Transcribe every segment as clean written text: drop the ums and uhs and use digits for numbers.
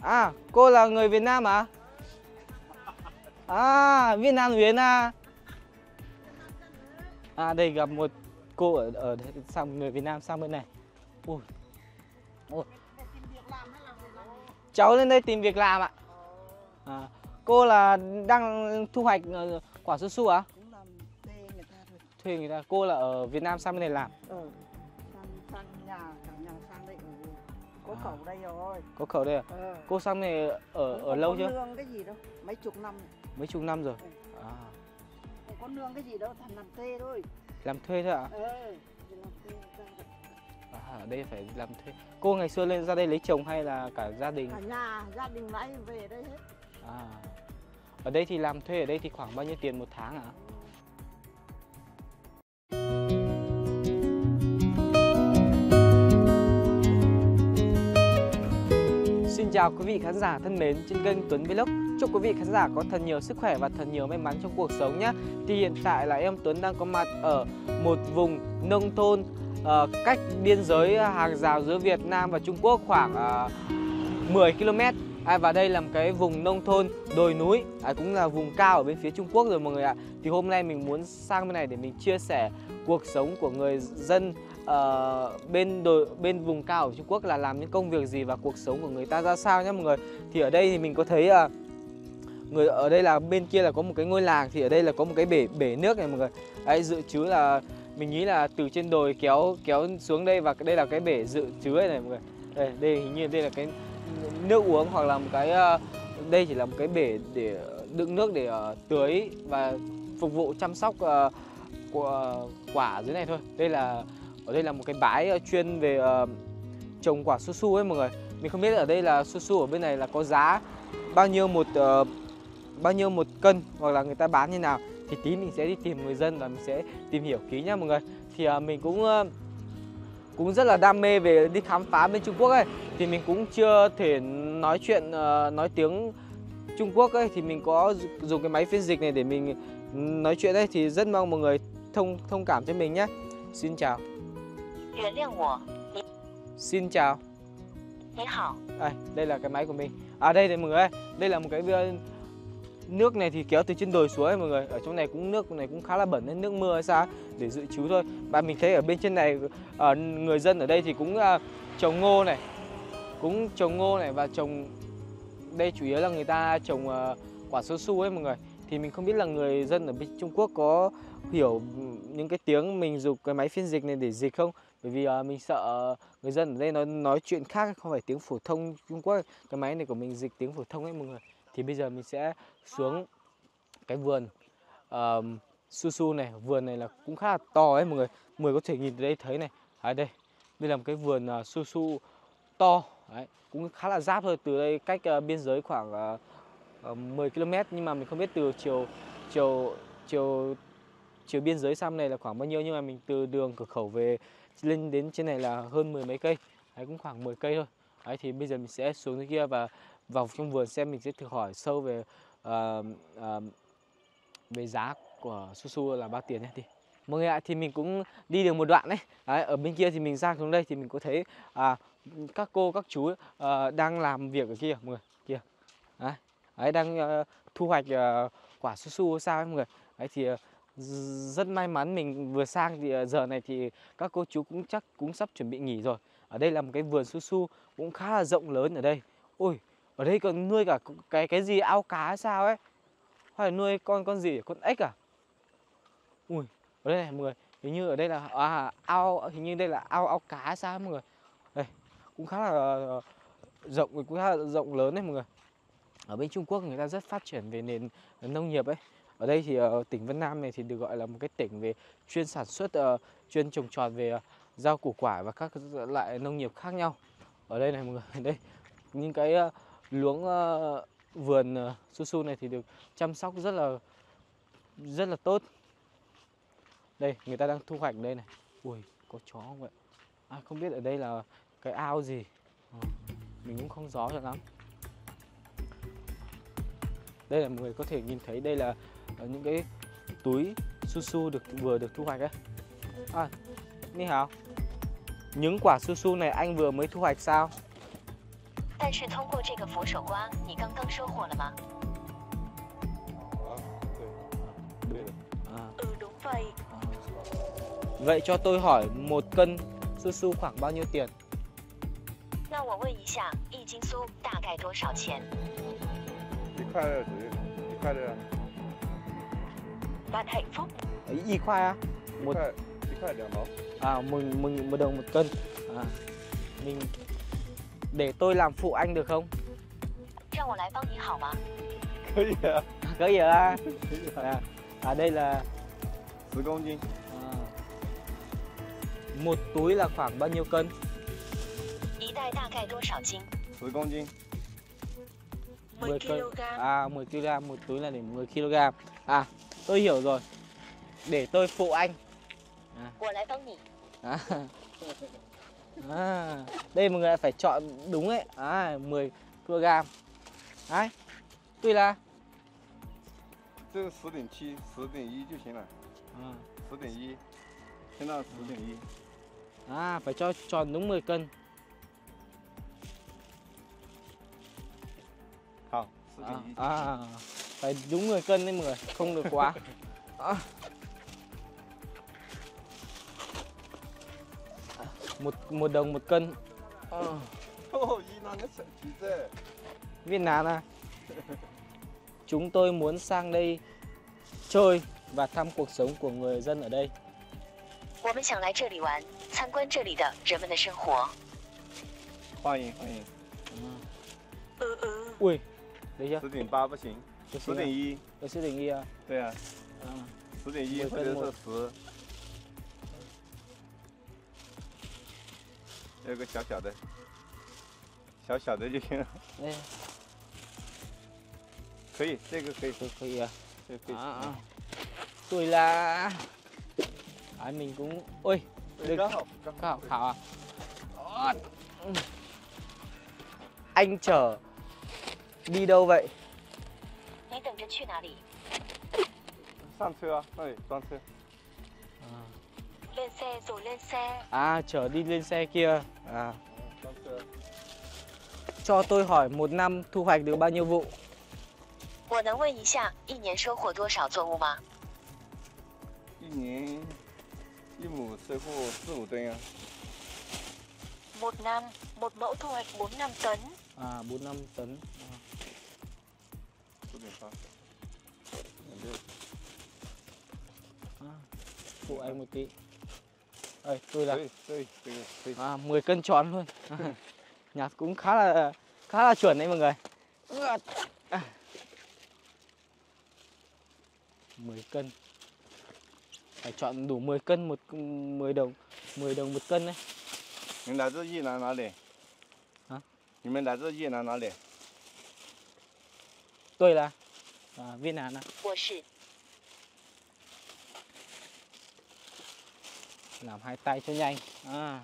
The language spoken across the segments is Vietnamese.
À, cô là người Việt Nam à? À, Việt Nam Huyền à? À, đây gặp một cô ở sang người Việt Nam sang bên này. Ui. Ui. Cháu lên đây tìm việc làm ạ. À, cô là đang thu hoạch quả su su à? Cũng làm thuê người ta thôi. Thuê người ta. Cô là ở Việt Nam sang bên này làm. Sang nhà, cả nhà sang đây có khẩu đây rồi. Có khẩu đây à? Cô sang này ở lâu chưa? Không có nương cái gì đâu, mấy chục năm. Mấy chục năm rồi. À. Không có nương cái gì đâu, thành làm thuê thôi. Làm thuê thôi ạ? Làm thuê ra được. À, ở đây phải làm thuê. Cô ngày xưa lên ra đây lấy chồng hay là cả gia đình? Cả nhà, gia đình lấy về đây hết. À. Ở đây thì làm thuê ở đây thì khoảng bao nhiêu tiền một tháng ạ? Xin chào quý vị khán giả thân mến trên kênh Tuấn Vlog. Chúc quý vị khán giả có thật nhiều sức khỏe và thật nhiều may mắn trong cuộc sống nhé. Thì hiện tại là em Tuấn đang có mặt ở một vùng nông thôn cách biên giới hàng rào giữa Việt Nam và Trung Quốc khoảng 10 km. Và đây là một cái vùng nông thôn đồi núi, cũng là vùng cao ở bên phía Trung Quốc rồi mọi người ạ. Thì hôm nay mình muốn sang bên này để mình chia sẻ cuộc sống của người dân bên vùng cao ở Trung Quốc là làm những công việc gì và cuộc sống của người ta ra sao nhé mọi người. Thì ở đây thì mình có thấy người ở đây là bên kia là có một cái ngôi làng, thì ở đây là có một cái bể nước này mọi người. Đấy, dự trữ là mình nghĩ là từ trên đồi kéo xuống đây, và đây là cái bể dự trữ này mọi người. Đây hình như đây là cái nước uống, hoặc là một cái đây chỉ là một cái bể để đựng nước để tưới và phục vụ chăm sóc của quả dưới này thôi. Ở đây là một cái bãi chuyên về trồng quả su su ấy mọi người. Mình không biết ở đây là su su ở bên này là có giá bao nhiêu một cân, hoặc là người ta bán như nào, thì tí mình sẽ đi tìm người dân và mình sẽ tìm hiểu kỹ nhá mọi người. Thì mình cũng rất là đam mê về đi khám phá bên Trung Quốc ấy, thì mình cũng chưa thể nói chuyện nói tiếng Trung Quốc ấy, thì mình có dùng cái máy phiên dịch này để mình nói chuyện ấy, thì rất mong mọi người thông cảm cho mình nhé. Xin chào. Xin chào. Đây là cái máy của mình. Đây này mọi người ơi, đây là một cái nước này thì kéo từ trên đồi xuống ấy mọi người. Ở trong này nước này cũng khá là bẩn nên nước mưa hay sao để dự trữ thôi. Và mình thấy ở bên trên này người dân ở đây thì cũng trồng ngô này, và trồng đây chủ yếu là người ta trồng quả su su ấy mọi người. Thì mình không biết là người dân ở bên Trung Quốc có hiểu những cái tiếng mình dùng cái máy phiên dịch này để dịch không, bởi vì mình sợ người dân ở đây nó nói chuyện khác, không phải tiếng phổ thông Trung Quốc. Cái máy này của mình dịch tiếng phổ thông ấy mọi người. Thì bây giờ mình sẽ xuống cái vườn su su này. Vườn này là cũng khá là to ấy mọi người. Mọi người có thể nhìn từ đây thấy này. Đây là một cái vườn su su to. Đấy, cũng khá là giáp thôi. Từ đây cách biên giới khoảng 10 km. Nhưng mà mình không biết từ chiều biên giới sang này là khoảng bao nhiêu. Nhưng mà mình từ đường cửa khẩu về lên đến trên này là hơn 10 mấy cây. Đấy, cũng khoảng 10 cây thôi. Đấy, thì bây giờ mình sẽ xuống dưới kia và vào trong vườn xem, mình sẽ thử hỏi sâu về giá của su su là bao tiền nhé. Thì mọi người ạ, thì mình cũng đi được một đoạn đấy. Ở bên kia thì mình ra xuống đây thì mình có thấy các cô các chú đang làm việc ở kia mọi người kia. Đấy, đang thu hoạch quả su su sao ấy mọi người. Đấy thì rất may mắn mình vừa sang, thì giờ này thì các cô chú cũng sắp chuẩn bị nghỉ rồi. Ở đây là một cái vườn su su cũng khá là rộng lớn ở đây. Ôi, ở đây còn nuôi cả cái gì ao cá hay sao ấy, hay là nuôi con gì, con ếch à? Ui, ở đây này mọi người, hình như ở đây là hình như đây là ao cá hay sao mọi người. Đây cũng khá là rộng, cũng khá là rộng lớn đấy mọi người. Ở bên Trung Quốc người ta rất phát triển về nền nông nghiệp ấy. Ở đây thì tỉnh Vân Nam này thì được gọi là một cái tỉnh về chuyên sản xuất, chuyên trồng trọt về rau củ quả và các loại nông nghiệp khác nhau. Ở đây này mọi người, đây những cái luống vườn su su này thì được chăm sóc rất là tốt. Đây người ta đang thu hoạch đây này. Ui, có chó không vậy? Không biết ở đây là cái ao gì, mình cũng không rõ cho lắm. Đây là mọi người có thể nhìn thấy, đây là những cái túi su su vừa được thu hoạch ấy. Ni hào. Những quả su su này anh vừa mới thu hoạch sao? 但是通过这个佛手瓜，你刚刚收获了吗？ 对的。 đúng vậy. Vậy cho tôi hỏi 1 cân su su khoảng bao nhiêu tiền? 那我问一下，一斤酥大概多少钱 1块2左右，1块2啊。 ？Bạn hạnh phúc. Y khoai á? 1块2毛。 À, 1 đồng 1 cân. À, mình để tôi làm phụ anh được không? 让我来帮你好吗？ 可以啊。 Có gì à? 可以啊。 Đây là 10公斤。 1 túi là khoảng bao nhiêu cân? 一袋大概多少斤 10公斤。 ？10 cân. kg. À, 10 kg, 1 túi là để 10 kg. À, tôi hiểu rồi. Để tôi phụ anh. 我来帮你。 À. À, đây mọi người phải chọn đúng ấy. À, 10 kg. Đấy. Tuy là 这个10.7、10.1就行了。 10.1，先到10.1。 À, phải cho tròn đúng 10 cân. 好，10.1。 À, phải đúng 10 cân đấy mọi người, không được quá. À. 1 đồng 1 cân. Ô, Ý Lan cái sợi chỉ thế. Việt Nam à? Chúng tôi muốn sang đây chơi và thăm cuộc sống của người dân ở đây. 我们想来这里玩，参观这里的人们的生活。 欢迎欢迎。 Ui, thấy chưa? 10.8不行，10.1。 有10.1啊？ 对啊， À. 10.1或者是10。有个小小的，小小的就行了。 Đây, 可以，这个可以， 可以à? 这个可以。 Tôi là mình cũng ôi được 刚好， khảo khảo à? Anh chở đi đâu vậy? 你等着去哪里？ 上车啊，那里装车。 lên xe rồi lên xe. À, chở đi lên xe kia. À, 装车。 cho tôi hỏi 1 năm thu hoạch được bao nhiêu vụ? 我能问一下，一年收获多少作物吗 1年1亩收获4、5吨啊。 ？1 năm, một mẫu thu hoạch 4-5 tấn. À, 4-5 tấn. 4.8。 À, phụ anh một tí. Đây, tôi là 可以。 à, 10 cân tròn luôn. Nhạc cũng khá là chuẩn đấy mọi người. 10 cân. Phải chọn đủ 10 cân 10 đồng 1 cân đấy. 你们来自越南哪里？ 啊？ 你们来自越南哪里？ Tôi là Việt Nam à? 我是 Làm 2 tay cho nhanh. À,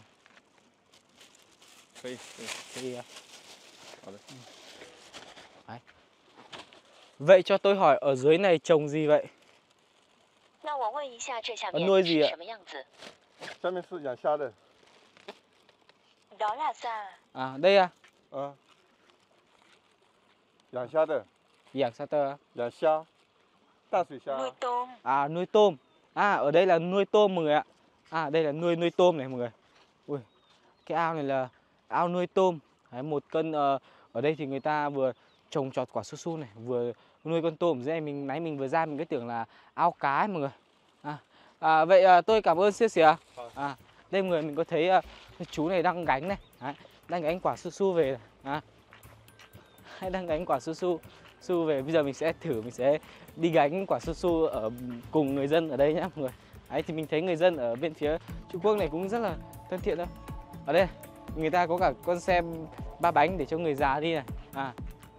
可以。 thì Hảo đấy. Đấy. Vậy cho tôi hỏi ở dưới này trồng gì vậy? 那我问一下，这下面 nuôi gì 是 ạ? 什么样子？ 下面是养虾的。 đó là xa. À, đây à? 啊。养虾的， Giảng sao tơ à? 养虾，大水虾。 nuôi tôm. À, nuôi tôm. À, ở đây là nuôi tôm mọi người ạ. À, đây là nuôi tôm này mọi người. Ui, cái ao này là ao nuôi tôm. Đấy, 1 cân ở đây thì người ta vừa trồng trọt quả su su này, vừa nuôi con tôm. Dưới này mình vừa ra mình cứ tưởng là ao cá ấy, mọi người. Vậy tôi cảm ơn siêu xìa. À, đây mọi người mình có thấy chú này đang gánh này. Đấy, đang gánh quả su su về này. Đang gánh quả su su về. Bây giờ mình sẽ đi gánh quả su su ở cùng người dân ở đây nhá mọi người. Đấy, thì mình thấy người dân ở bên phía Trung Quốc này cũng rất là thân thiện thôi. Ở đây người ta có cả con xe 3 bánh để cho người già đi này. À,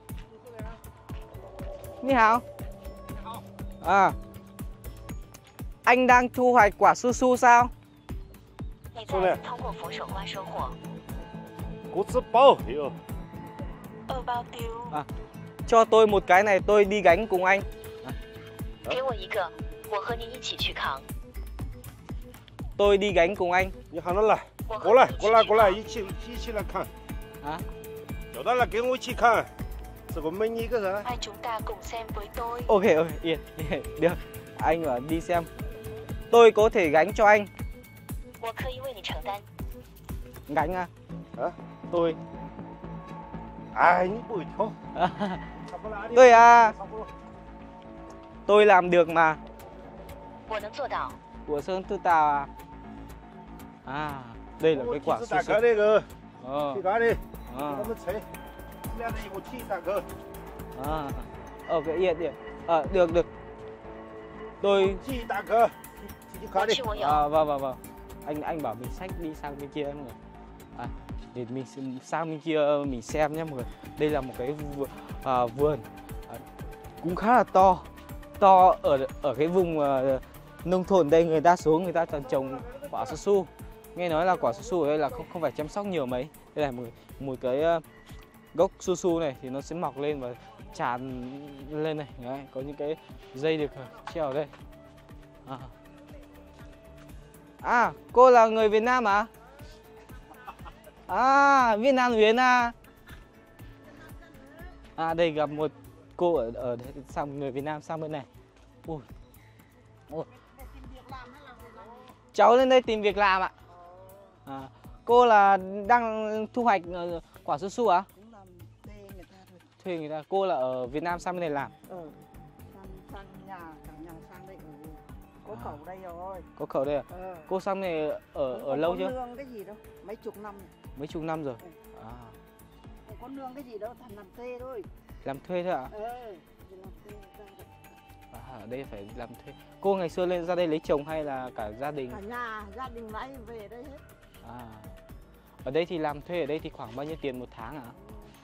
Ni hao. À, anh đang thu hoạch quả su su sao? 你在通过佛手瓜收获。 果子包有。 bao tiêu. À, cho tôi một cái này tôi đi gánh cùng anh. 给我一个，我和你一起去扛。 Tôi đi gánh cùng anh. 你喊他来，过来，一起来看。 啊， 有 Chỗ đó là cái ngôi chi khang à? Sao có mình ý cơ hả? Hay chúng ta cùng xem với tôi. Ok, yên, được. Anh bảo đi xem. Tôi có thể gánh cho anh. 我可以为你承担。 Gánh à? Hả? Tôi. Anh bụi thôi. Tôi à? Tôi làm được mà. 我能做到。 Của Sơn Tư Tào à? À, đây là cái quả su Tạ su. cỡ đi cơ. Ờ. Thì cái đi. Ờ. Nó mới thấy. Lên đây một chi tạ cỡ. À. Ok, yên. Được. Tôi Chi tạ cỡ. Chi khá 我 đi. 去，我有。 vâng. Anh bảo mình xách đi sang bên kia mọi người. À, để mình sang bên kia mình xem nhé mọi người. Đây là một cái vườn cũng khá là to ở cái vùng nông thôn đây, người ta toàn trồng quả su su. Nghe nói là quả su su ở đây là không phải chăm sóc nhiều mấy. Đây là một cái gốc su su này thì nó sẽ mọc lên và tràn lên này. Đấy, có những cái dây được treo ở đây. À, cô là người Việt Nam à? À, Việt Nam Huyền à? À, đây gặp một cô ở sang người Việt Nam sang bên này. Ui. Cháu lên đây tìm việc làm ạ. À, cô là đang thu hoạch quả su su à? Cũng làm thuê người ta thôi. Thuê người ta. Cô là ở Việt Nam sang bên này làm. Sang nhà, cả nhà sang đây ở. Có khẩu đây rồi. Có khẩu đây à? Cô sang này ở lâu chưa? Không có nương cái gì đâu, mấy chục năm rồi. Mấy chục năm rồi. À. Không có nương cái gì đâu, thành làm thuê thôi. Làm thuê thôi ạ? Thì làm thuê ra được. À, ở đây phải làm thuê. Cô ngày xưa lên ra đây lấy chồng hay là cả gia đình? Cả nhà, gia đình lấy về đây hết. À. Ở đây thì làm thuê ở đây thì khoảng bao nhiêu tiền một tháng ạ?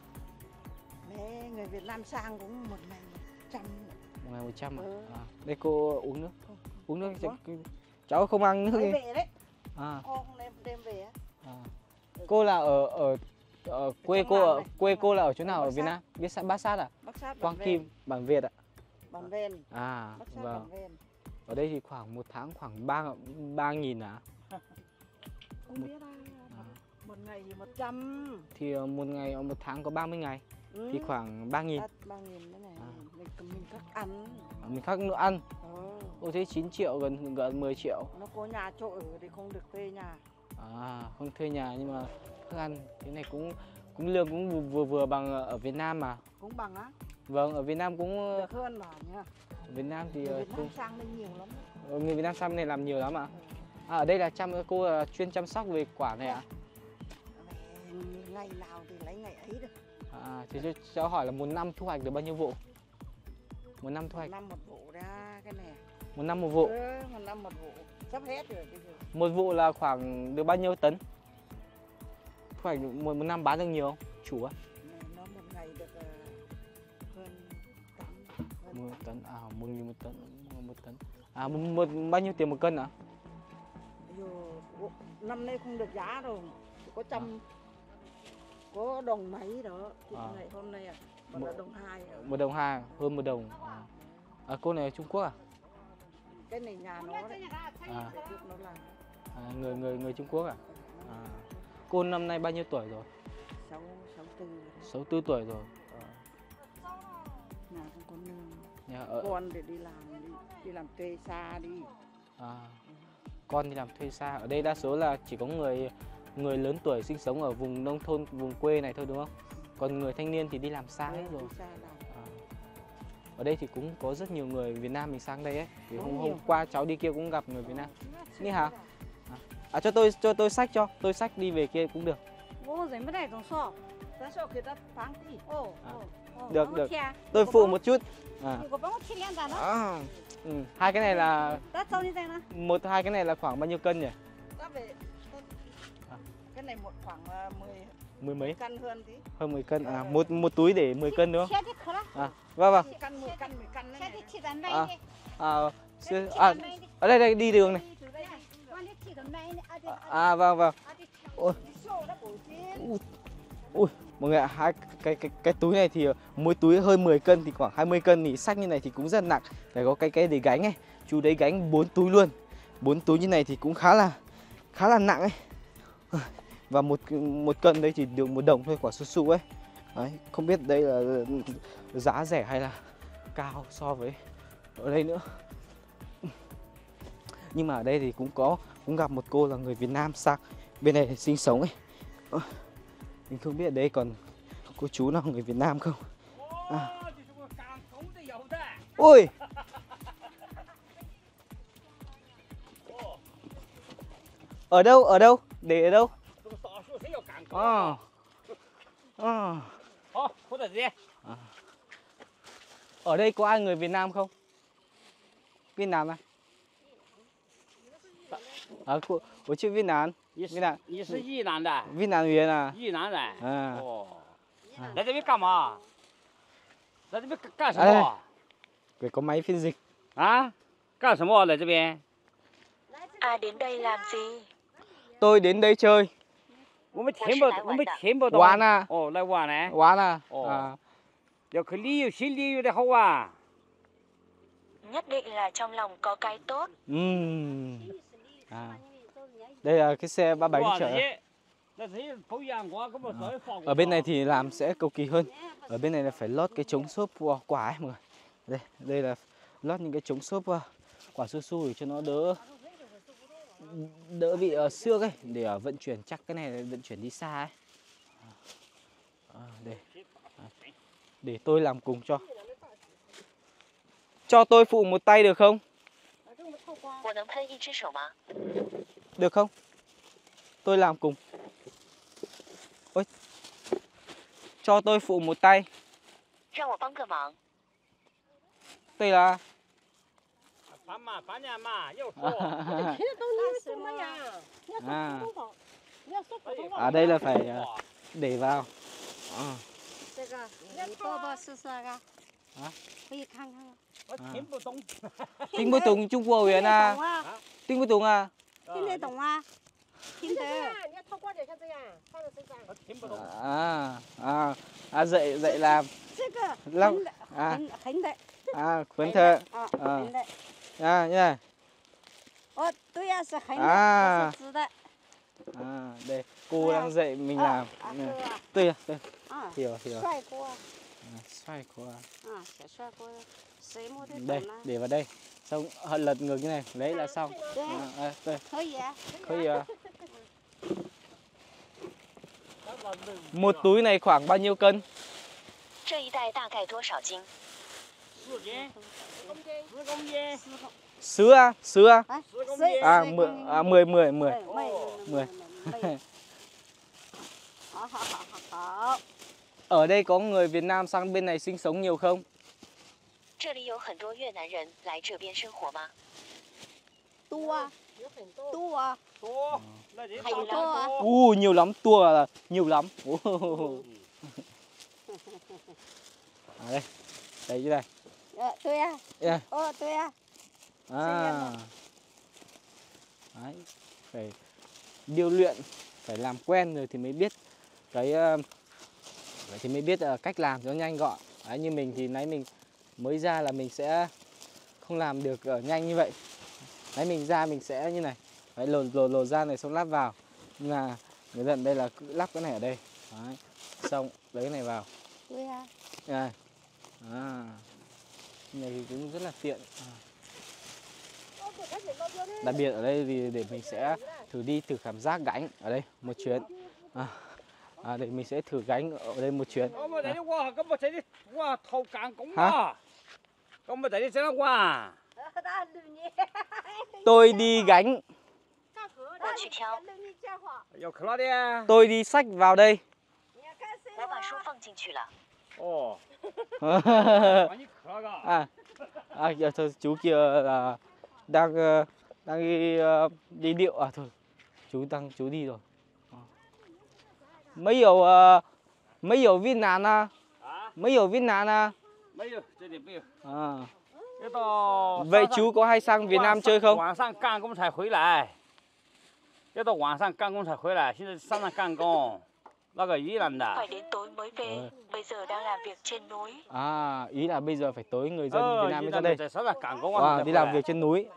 Mẹ người Việt Nam sang cũng một ngày 100. Một ngày 100 ạ? À. Đây cô uống nước. Uống nước. Cháu không ăn nước Lấy đi. về đấy. À. Con đem về á. À. Cô là ở quê cô là ở chỗ nào ở Việt Nam? Biết Bát Sát à? Bát Sát, Quang Kim, Bản Việt ạ. Bản Ven. À, Bát Sát, vâng. Bản Ven. Ở đây thì khoảng một tháng khoảng 3.000 à? Không biết ai. Một ngày thì 100. Thì một ngày một tháng có 30 ngày thì khoảng 3.000. 3.000 cái này mình cắt ăn. Mình khác nữa ăn. Ô thế 9 triệu gần 10 triệu. Nó có nhà chỗ ở thì không được thuê nhà. À, không thuê nhà nhưng mà thức ăn cái này cũng lương cũng vừa bằng ở Việt Nam mà. Cũng bằng á? Vâng, ở Việt Nam cũng được hơn mà nha. Ở Việt Nam thì người Việt Nam sang đây nhiều lắm. Người Việt Nam sang này làm nhiều lắm ạ. À, ở đây là cô là chuyên chăm sóc về quả này ạ? Ngày nào thì lấy ngày ấy được. À, thì cháu hỏi là một năm thu hoạch được bao nhiêu vụ? Một năm thu hoạch? Một năm một vụ ra cái này. Một năm một vụ? Một năm một vụ. Sắp hết rồi bây giờ. Một vụ là khoảng được bao nhiêu tấn? Thu hoạch một năm bán được nhiều không? Chủ á? Nó một ngày được hơn tấn. 1 tấn, à 1.000 một tấn. À, bao nhiêu tiền một cân ạ? Năm nay không được giá rồi. Chỉ có có đồng mấy đó. Ngày hôm nay là đồng 2. 1 đồng 2, hơn 1 đồng. À, cô này ở Trung Quốc à? Cái này nhà nó đấy. À, nó làm. người Trung Quốc à? À. Cô năm nay bao nhiêu tuổi rồi? 64. 64 tuổi rồi. Nhà không có nương. Nhà con để đi làm thuê xa đi. À. Con đi làm thuê xa. Ở đây đa số là chỉ có người lớn tuổi sinh sống ở vùng nông thôn, vùng quê này thôi đúng không? Còn người thanh niên thì đi làm xa hết rồi. À. Ở đây thì cũng có rất nhiều người Việt Nam mình sang đây ấy. Thì hôm qua cháu đi kia cũng gặp người Việt Nam. Ni hả? À, cho tôi xách cho. Tôi xách đi về kia cũng được. Được. Tôi phụ một chút. À. À. Hai cái này là hai cái này là khoảng bao nhiêu cân nhỉ? Cái này khoảng 10 mấy cân hơn tí. Hơn 10 cân. À, một túi để 10 cân đúng không? À, vâng. 10 cân đấy. Ở đây đi đường này. À, vâng. Ui, mọi người ạ, hai cái túi này thì mỗi túi hơn 10 cân thì khoảng 20 cân thì xách như này thì cũng rất nặng. Phải có cái để gánh ấy. Chú đấy gánh 4 túi luôn. 4 túi như này thì cũng khá là nặng ấy. Và một cân đây chỉ được 1 đồng thôi, quả su su ấy. Đấy, không biết đây là giá rẻ hay là cao so với ở đây nữa. Nhưng mà ở đây thì cũng gặp một cô là người Việt Nam sang bên này sinh sống ấy. Mình không biết ở đây còn cô chú nào người Việt Nam không. Ôi, ở đâu để ở đâu? Ở đây có ai người Việt Nam không? Việt Nam à? Của chị Việt Nam. Việt Nam. 你是宜兰的， Việt Nam人啊。 宜兰人。 À. 哦，来这边干嘛？来这边干什么？ Phải có máy phiên dịch. 啊？干什么？来这边？ À đến đây làm gì? Tôi đến đây chơi. 我们听不懂。 玩啊。 哦，来玩呢。 玩啊. Ồ. 要去旅游，去旅游的好玩。 Nhất định là trong lòng có cái tốt. À. Đây là cái xe ba bánh chở. Ở bên này thì làm sẽ cầu kỳ hơn. Ở bên này là phải lót cái chống xốp quả ấy mọi người. Đây là lót những cái chống xốp quả su su để cho nó đỡ bị xước ấy, để vận chuyển, chắc cái này là vận chuyển đi xa ấy. Để tôi làm cùng cho. Cho tôi phụ một tay được không? 我能喷一只手吗？ Được không? Tôi làm cùng. Ôi. Cho tôi phụ một tay. 让我帮个忙。 Đây là. 烦嘛，烦点嘛，又说。 À đây là phải để vào. 这个你抱抱试试啊，可以看看。 我听不懂。 听不懂中国人啊? 懂啊， 听不懂啊? 听得懂啊，听得。 你要套挂点，像这样放在身上。 我听不懂。 Dạy làm. 这个 Lắm. 横的。 Khuấn thợ. 横的。 Như này. 哦，对呀，是横的，不是直的。 Đây, cô đang dạy mình làm. Đây. Hiểu. 帅锅。 Xoay qua. 小帅锅，谁摸得 Đây, 懂呢？ để vào đây. Xong lật ngược như này, lấy là xong. Đây. 可以啊。 Một túi này khoảng bao nhiêu cân? 这一袋大概多少斤？ 4斤。10公斤。 Sứa à? 10 好。 Ở đây có người Việt Nam sang bên này sinh sống nhiều không? 这里有很多越南人来这边生活吗？ 多啊，多啊， 多。来这很多啊。 Nhiều lắm, tua là nhiều lắm. Đây, đây chứ đây. 对呀。 Yeah. 对呀。 Đấy, phải điêu luyện, phải làm quen rồi thì mới biết cách làm cho nhanh gọn. Đấy, như mình thì nãy mình mới ra là mình sẽ không làm được nhanh như vậy. Đấy, mình ra mình sẽ như này. Đấy, lột ra này xong lắp vào. Nhưng mà người dân đây là cứ lắp cái này ở đây. Đấy, xong lấy cái này vào. Đây. Này thì cũng rất là tiện. Đặc biệt ở đây thì để mình sẽ thử cảm giác gánh ở đây một chuyến. Để mình sẽ thử gánh ở đây một chuyến. Hả? Tôi đi gánh. Tôi đi xách vào đây. 我把书放进去了。 哦。你渴个。 Thôi, chú kia là đang đi điệu thôi. Chú đi rồi. Mấy hiểu Việt Nam à? Mấy hiểu Việt Nam à? 没有，这里没有。 要 Vậy chú có hay sang Việt Nam chơi không? 晚上干工才回来。要到晚上干工才回来，现在山上干工。那个宜兰的。 Phải đến tối mới về. Bây giờ đang làm việc trên núi. Ý là bây giờ phải tối người dân Việt Nam mới ra đây. Đi làm việc trên núi.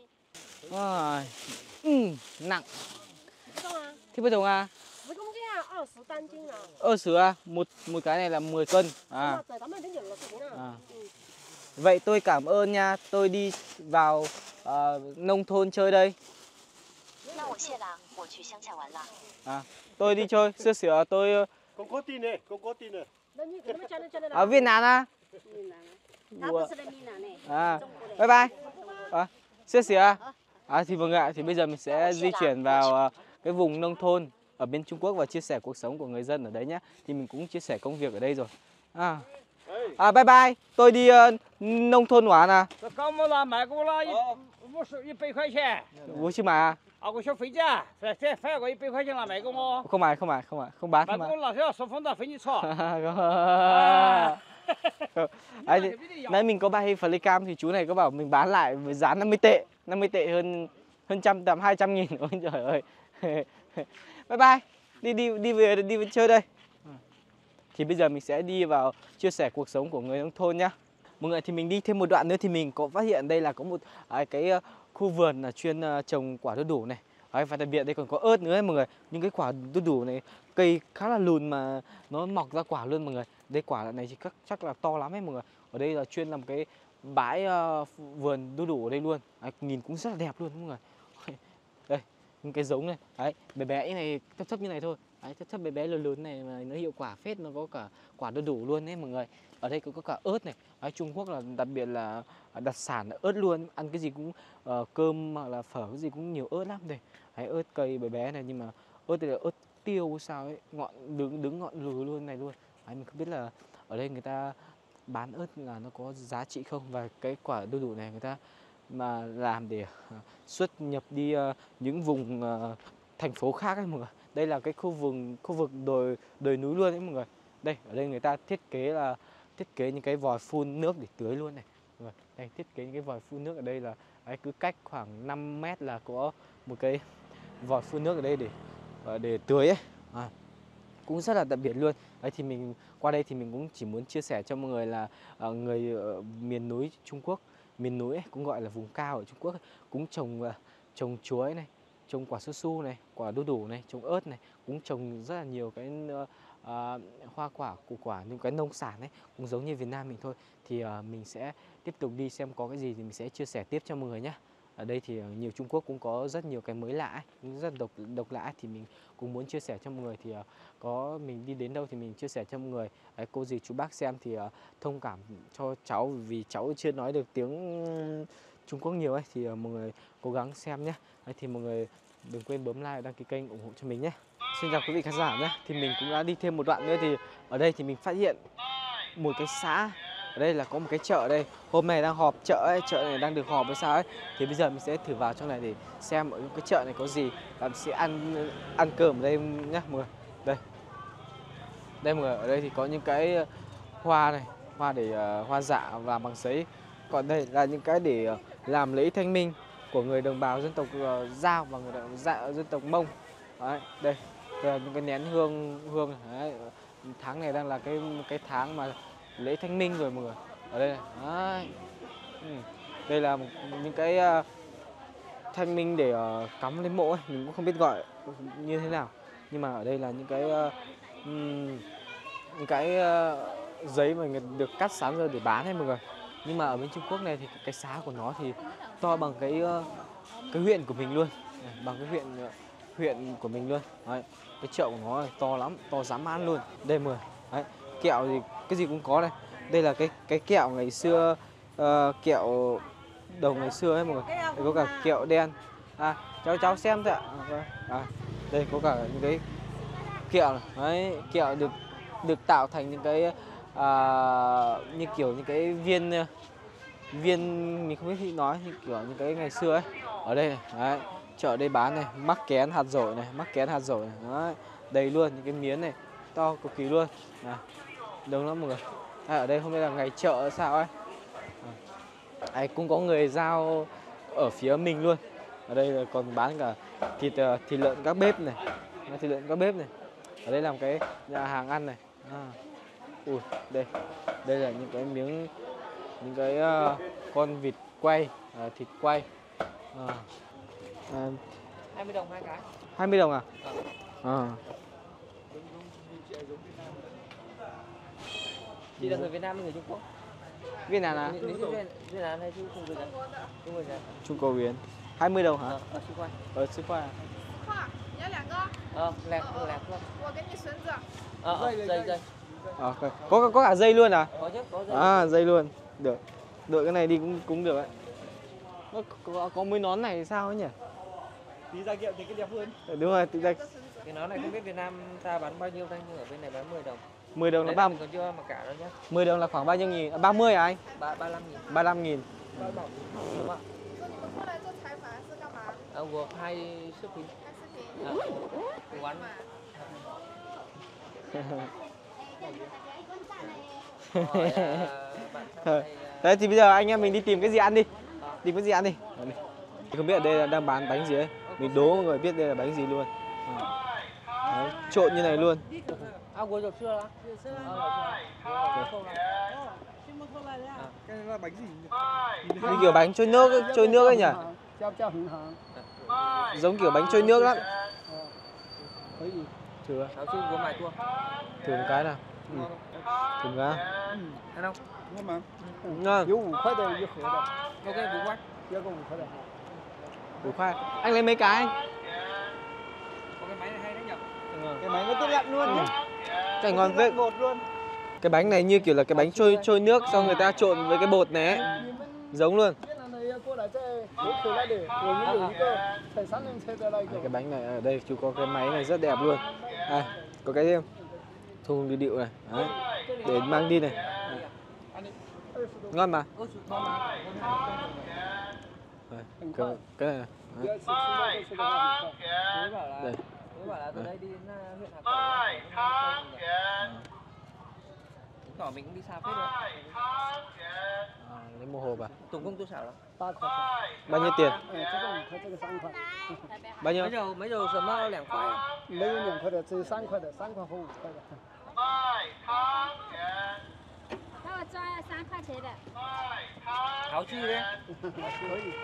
Nặng. Thế bây giờ à? 20单斤啊。 20 à? Một cái này là 10 cân. À. 对，咱们领了这个呢。 À. Vậy tôi cảm ơn nha. Tôi đi vào nông thôn chơi đây. 那我谢啦，我去乡下玩啦。 À, tôi đi chơi. Xưa xưa tôi Con có tin này, con có tin này. 那你给他们讲讲的 ở Việt Nam à? 闽南，他不是在闽南呢， À. 中国的。 Bye bye. À, xưa xưa. À, thì vâng ạ. Thì bây giờ mình sẽ di chuyển vào cái vùng nông thôn ở bên Trung Quốc và chia sẻ cuộc sống của người dân ở đấy nhé. Thì mình cũng chia sẻ công việc ở đây rồi. À, bye bye. Tôi đi nông thôn玩啊。 这高木兰买给我了100块钱， Bố chứ mà. 个小飞机，再返个100块钱了卖给我， Không phải, không bán, 卖 không 给 bán. 我那是要收风筝飞你坐。 Đấy, thì nãy mình có bay flycam thì chú này có bảo mình bán lại với giá 50 tệ hơn trăm, tầm 200 nghìn. Ôi trời ơi. Bye bye. Đi về chơi đây. Thì bây giờ mình sẽ đi vào chia sẻ cuộc sống của người nông thôn nhá. Mọi người, thì mình đi thêm một đoạn nữa thì mình có phát hiện đây là có một cái khu vườn là chuyên trồng quả đu đủ này. Đấy, và đặc biệt đây còn có ớt nữa ấy, mọi người. Những cái quả đu đủ này cây khá là lùn mà nó mọc ra quả luôn mọi người. Đây quả này thì chắc là to lắm ấy mọi người. Ở đây là chuyên làm cái bãi vườn đu đủ ở đây luôn. Đấy, nhìn cũng rất là đẹp luôn mọi người. Đây, những cái giống này. Đấy, bé bé như này, thấp như này thôi. Đấy, thấp bé bé lớn này mà nó hiệu quả phết, nó có cả quả đu đủ luôn đấy mọi người. Ở đây có cả ớt này. Đấy, Trung Quốc là đặc biệt là đặc sản là ớt luôn, ăn cái gì cũng cơm hoặc là phở cái gì cũng nhiều ớt lắm đây. Đấy, ớt cây bé bé này, nhưng mà ớt đây là ớt tiêu sao ấy, ngọn đứng ngọn lừ luôn này luôn. Đấy, mình không biết là ở đây người ta bán ớt là nó có giá trị không, và cái quả đu đủ này người ta mà làm để xuất nhập đi những vùng thành phố khác ấy mọi người. Đây là cái khu vực đồi núi luôn đấy mọi người. Đây, ở đây người ta thiết kế những cái vòi phun nước để tưới luôn này. Đây, thiết kế những cái vòi phun nước ở đây là đấy, cứ cách khoảng 5 mét là có một cái vòi phun nước ở đây để tưới ấy. Cũng rất là đặc biệt luôn. Đấy, thì mình qua đây thì mình cũng chỉ muốn chia sẻ cho mọi người là người ở miền núi Trung Quốc, miền núi ấy, cũng gọi là vùng cao ở Trung Quốc ấy, cũng trồng chuối này, trồng quả su su này, quả đu đủ này, trồng ớt này, cũng trồng rất là nhiều cái hoa quả, củ quả, những cái nông sản ấy, cũng giống như Việt Nam mình thôi. Thì mình sẽ tiếp tục đi xem có cái gì thì mình sẽ chia sẻ tiếp cho mọi người nhé. Ở đây thì nhiều Trung Quốc cũng có rất nhiều cái mới lạ ấy, cũng rất độc lạ, thì mình cũng muốn chia sẻ cho mọi người. Thì có mình đi đến đâu thì mình chia sẻ cho mọi người. Đấy, cô dì chú bác xem thì thông cảm cho cháu vì cháu chưa nói được tiếng Trung Quốc nhiều ấy, thì mọi người cố gắng xem nhé. Đấy, thì mọi người đừng quên bấm like, đăng ký kênh ủng hộ cho mình nhé. Xin chào quý vị khán giả nhé. Thì mình cũng đã đi thêm một đoạn nữa, thì ở đây thì mình phát hiện một cái xã. Ở đây là có một cái chợ đây. Hôm nay đang họp chợ ấy, chợ này đang được họp hay sao ấy. Thì bây giờ mình sẽ thử vào trong này để xem ở cái chợ này có gì. Và mình sẽ ăn cơm ở đây nhé mọi người. Đây mọi người, ở đây thì có những cái hoa này, hoa để hoa dạ và bằng giấy. Còn đây là những cái để làm lễ thanh minh của người đồng bào dân tộc Dao và người dân tộc Mông. Đấy, đây là những cái nén hương. Đấy, tháng này đang là cái tháng mà lễ thanh minh rồi mọi người. Ở đây này. Đấy. Đây là những cái thanh minh để cắm lên mộ ấy. Mình cũng không biết gọi như thế nào, nhưng mà ở đây là những cái giấy mà được cắt sẵn rồi để bán ấy mọi người. Nhưng mà ở bên Trung Quốc này thì cái xá của nó thì to bằng cái huyện của mình luôn, bằng cái huyện của mình luôn. Đấy, cái chợ của nó to lắm, to dám ăn luôn. Đây mọi người. Đấy, kẹo thì cái gì cũng có đây. Đây là cái kẹo ngày xưa, kẹo đồng ngày xưa ấy mọi người. Đây có cả kẹo đen. Cháu xem thôi ạ. Đây có cả những cái kẹo này. Đấy, kẹo được tạo thành những cái như kiểu những cái viên mình không biết thì nói, như kiểu những cái ngày xưa ấy. Ở đây này, đấy, chợ đây bán này, mắc kén hạt dổi này. Đấy, đầy luôn những cái miến này, to cực kỳ luôn. Này, đông lắm mọi người. Ở đây không biết là ngày chợ sao ấy. Đấy, cũng có người giao ở phía mình luôn. Ở đây là còn bán cả thịt lợn các bếp này. Ở đây làm cái nhà hàng ăn này. Ui, đây là những cái miếng, những cái con vịt quay, thịt quay. 20 đồng 2 cái. 20 đồng à? Chị là người Việt Nam hay người Trung Quốc? Việt Nam à? Việt Nam hay Trung Quốc à? Trung Quốc à? Trung Quốc Việt. 20 đồng hả? 20块。 10块啊。 你要2个？ 两个。 我给你绳子。 Dây. Có cả dây luôn à? Có chứ, có dây. À, dây luôn. Được. Đội cái này đi cũng được đấy. Có mấy nón này sao ấy nhỉ? Tí ra kiệu thì cái đẹp hơn. Đúng rồi, tí ra. Cái nón này không biết Việt Nam ta bán bao nhiêu thôi, nhưng ở bên này bán 10 đồng. 10 đồng là Đấy, 30. còn chưa mặc cả đâu nhá. 10 đồng là khoảng bao nhiêu nghìn? À, 30 à anh? 35 nghìn. 35 nghìn. Đúng không ạ? 说你们过来做采访是干嘛？ 我拍视频。 拍视频。 我玩。 Đấy thì bây giờ anh em mình đi tìm cái gì ăn đi. Tìm cái gì ăn đi. Không biết ở đây là đang bán bánh gì ấy. Mình đố mọi người biết đây là bánh gì luôn. Đấy, trộn như này luôn. Của dầu xưa đó. Cái này là bánh gì? Như kiểu bánh trôi nước ấy nhỉ? Giống kiểu bánh trôi nước lắm. Thử Hảo xương của mày tua. thử một cái nào. Thử một cái. Ăn không? Ngon mà. Ngon. 有5块的，有盒的， Ok, củ quách. 要个5块的。 Củ khoai. Anh lấy mấy cái anh? Có cái máy này hay đấy nhỉ? Cái máy nó cứ lặn luôn nhé. Cái ngon phết. Bột luôn. Cái bánh này như kiểu là cái bánh trôi nước xong người ta trộn với cái bột này ấy. Giống luôn. Đấy, cái bánh này ở đây chú có cái máy này rất đẹp luôn. Đây, có cái thùng đi điệu này. Đấy, để mang đi này. Ngon mà. Đây, cái này. Đấy. Đây. Bảo là từ đây đi đến huyện Hà Khẩu. Cỏ mình cũng đi xa phết rồi. Lấy một hộp à? Tổng công tôi xảo lắm. Bao nhiêu tiền? Bao nhiêu? Mấy giờ sớm nó 2 块. 没有2块的，只有3块的，3块和5块的。 给我抓3块钱的。 Tháo chi đấy. 可以。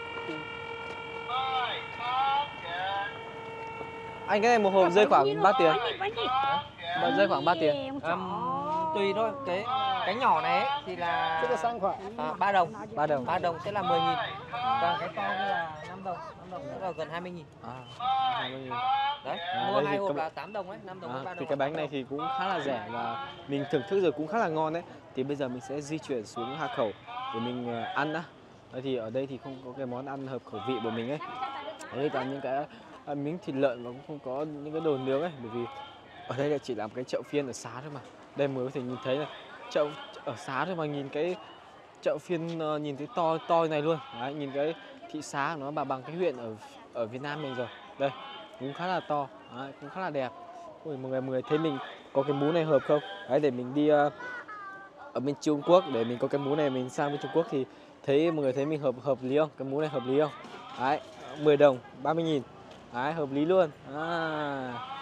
Anh cái này một hộp rơi khoảng bao tiền? Rơi khoảng bao tiền? Tùy thôi, cái nhỏ này ấy, thì là 这个3块。 3 đồng. 3 đồng. 3 đồng sẽ là 10.000. Còn cái to kia là 5 đồng. 5 đồng sẽ là gần 20.000. À, 20.000. Đấy, À, mua đây 2 thì hộp các là 8 đồng ấy, 5 đồng với 3 thì đồng. cái bánh này thì cũng khá là rẻ và mình thưởng thức rồi cũng khá là ngon đấy. Thì bây giờ mình sẽ di chuyển xuống Hà Khẩu để mình ăn á. Đấy thì ở đây thì không có cái món ăn hợp khẩu vị của mình ấy. Ở đây toàn những cái miếng thịt lợn và cũng không có những cái đồ nướng ấy, bởi vì ở đây là chỉ làm cái chợ phiên ở xá thôi mà. Đây mới có thể nhìn thấy là chợ ở xá thôi mà nhìn cái chợ phiên nhìn thấy to này luôn. Đấy, nhìn cái thị xá của nó bằng cái huyện ở Việt Nam mình rồi. Đây cũng khá là to. Đấy, cũng khá là đẹp. Ôi, mọi người thấy mình có cái mũ này hợp không? Đấy, để mình đi ở bên Trung Quốc để mình có cái mũ này mình sang bên Trung Quốc thì thấy mọi người thấy mình hợp lý không? Cái mũ này hợp lý không? Đấy, 10 đồng, 30.000. Đấy, hợp lý luôn. À,